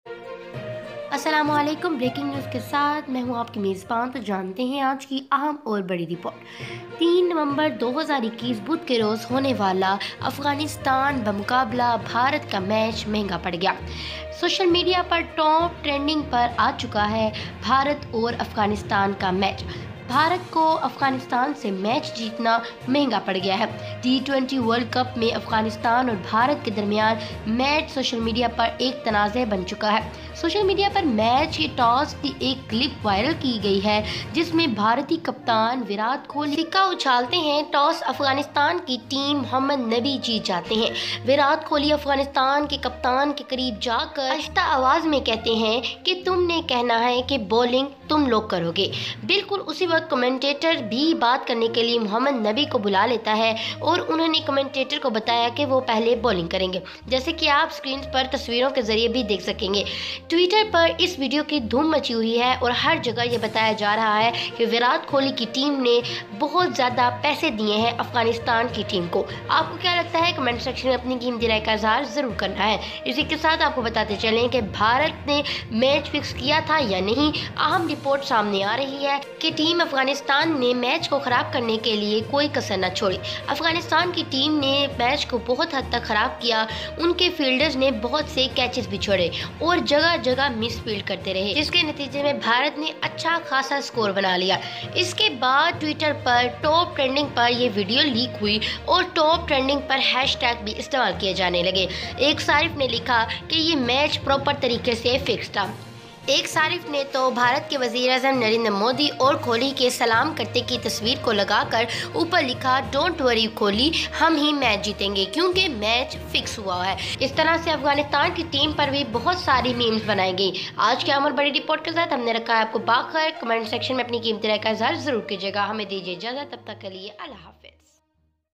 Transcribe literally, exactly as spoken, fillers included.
अस्सलामुअलैकुम। Breaking news के साथ मैं हूं आपकी मेज़बान। तो जानते हैं आज की अहम और बड़ी रिपोर्ट। तीन नवंबर दो हज़ार इक्कीस बुध के रोज़ होने वाला अफ़गानिस्तान बमुकाबला भारत का मैच महंगा पड़ गया। सोशल मीडिया पर टॉप ट्रेंडिंग पर आ चुका है भारत और अफ़गानिस्तान का मैच। भारत को अफगानिस्तान से मैच जीतना महंगा पड़ गया है। टी ट्वेंटी वर्ल्ड कप में अफगानिस्तान और भारत के दरमियान मैच सोशल मीडिया पर एक तनाज़े बन चुका है। सोशल मीडिया पर मैच के टॉस की एक क्लिप वायरल की गई है जिसमें भारतीय कप्तान विराट कोहली सिक्का उछालते हैं। टॉस अफगानिस्तान की टीम मोहम्मद नबी जीत जाते हैं। विराट कोहली अफगानिस्तान के कप्तान के करीब जाकर आहिस्ता आवाज में कहते हैं कि तुमने कहना है कि बॉलिंग तुम लोग करोगे। बिल्कुल उसी वक्त कमेंटेटर भी बात करने के लिए मोहम्मद नबी को बुला लेता है और उन्होंने कमेंटेटर को बताया कि वो पहले बॉलिंग करेंगे, जैसे कि आप स्क्रीन पर तस्वीरों के जरिए भी देख सकेंगे। ट्विटर पर इस वीडियो की धूम मची हुई है और हर जगह ये बताया जा रहा है कि विराट कोहली की टीम ने बहुत ज़्यादा पैसे दिए हैं अफगानिस्तान की टीम को। आपको क्या लगता है? कमेंट सेक्शन में अपनी कीमती राय का इजहार ज़रूर करना है। इसी के साथ आपको बताते चलें कि भारत ने मैच फिक्स किया था या नहीं। अहम रिपोर्ट सामने आ रही है कि टीम अफगानिस्तान ने मैच को खराब करने के लिए कोई कसर न छोड़ी। अफगानिस्तान की टीम ने मैच को बहुत हद तक खराब किया। उनके फील्डर्स ने बहुत से कैचेस भी छोड़े और जगह जगह मिस फील्ड करते रहे, जिसके नतीजे में भारत ने अच्छा खासा स्कोर बना लिया। इसके बाद ट्विटर पर टॉप ट्रेंडिंग पर यह वीडियो लीक हुई और टॉप ट्रेंडिंग पर हैशटैग भी इस्तेमाल किए जाने लगे। एक सारिफ ने लिखा कि ये मैच प्रॉपर तरीके से फिक्स था। एक सारिफ ने तो भारत के वज़ीर आज़म नरेंद्र मोदी और कोहली के सलाम करते की तस्वीर को लगाकर ऊपर लिखा, डोंट वरी कोहली, हम ही मैच जीतेंगे क्योंकि मैच फिक्स हुआ है। इस तरह से अफगानिस्तान की टीम पर भी बहुत सारी मीम्स बनाई गई। आज के अमर बड़ी रिपोर्ट के साथ हमने रखा है आपको बाखर। कमेंट सेक्शन में अपनी कीमती राय का इज़हार जरूर कीजिएगा। हमें दीजिए इजाज़त, तब तक के लिए अल्लाह हाफ़िज़।